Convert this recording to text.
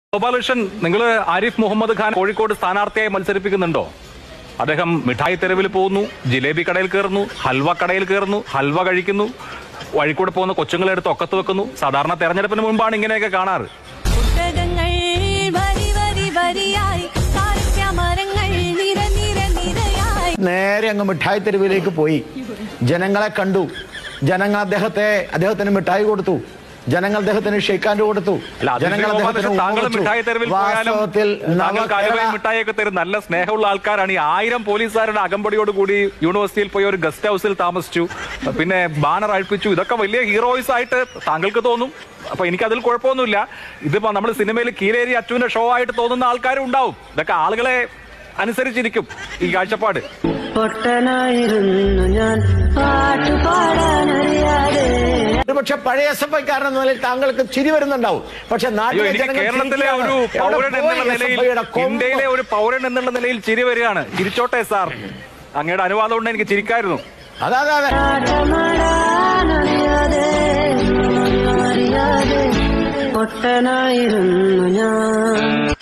ഗോപാലകൃഷ്ണൻ, നിങ്ങൾ ആരിഫ് മുഹമ്മദ് ഖാൻ കോഴിക്കോട് സ്ഥാനാർത്ഥിയായി മത്സരിപ്പിക്കുന്നുണ്ടോ? അദ്ദേഹം മിഠായി തെരുവിൽ പോകുന്നു, ജിലേബി കടയിൽ കയറുന്നു, ഹൽവ കടയിൽ കയറുന്നു, ഹൽവ കഴിക്കുന്നു, വഴിക്കൂടെ പോകുന്ന കൊച്ചുങ്ങളെടുത്ത് ഒക്കത്ത് വെക്കുന്നു. സാധാരണ തെരഞ്ഞെടുപ്പിന് മുമ്പാണ് ഇങ്ങനെയൊക്കെ കാണാറ്. നേരെ അങ്ങ് മിഠായി തെരുവിലേക്ക് പോയി, ജനങ്ങളെ കണ്ടു, ജനങ്ങൾ അദ്ദേഹത്തിന് മിഠായി കൊടുത്തു, ജനങ്ങൾ അദ്ദേഹത്തിന് ഷെയ്ക്കാൻഡ് കൊടുത്തു. മിഠായിയൊക്കെ തരും, നല്ല സ്നേഹമുള്ള ആൾക്കാരാണ്. ഈ 1000 പോലീസുകാരുടെ അകമ്പടിയോട് കൂടി യൂണിവേഴ്സിറ്റിയിൽ പോയി ഒരു ഗസ്റ്റ് ഹൗസിൽ താമസിച്ചു, പിന്നെ ബാനർ അഴിപ്പിച്ചു. ഇതൊക്കെ വലിയ ഹീറോയിസ് ആയിട്ട് താങ്കൾക്ക് തോന്നും. അപ്പൊ എനിക്കതിൽ കുഴപ്പമൊന്നുമില്ല. ഇതിപ്പോ നമ്മൾ സിനിമയിൽ കീലേരി അച്ചുവിന്റെ ഷോ ആയിട്ട് തോന്നുന്ന ആൾക്കാരും ഉണ്ടാവും. ഇതൊക്കെ ആളുകളെ അനുസരിച്ചിരിക്കും ഈ കാഴ്ചപ്പാട്. പക്ഷെ പഴയ എസ്എഫ്ഐക്കാരൻ എന്ന നിലയിൽ താങ്കൾക്ക് ചിരി വരുന്നുണ്ടാവും. പക്ഷെ കേരളത്തിലെ ഒരു പൗരൻ എന്നുള്ള നിലയിൽ, ഇന്ത്യയിലെ ഒരു പൗരൻ എന്നുള്ള നിലയിൽ ചിരി വരികയാണ്. ചിരിച്ചോട്ടെ സാർ, അങ്ങയുടെ അനുവാദം കൊണ്ട് എനിക്ക് ചിരിക്കായിരുന്നു. അതെ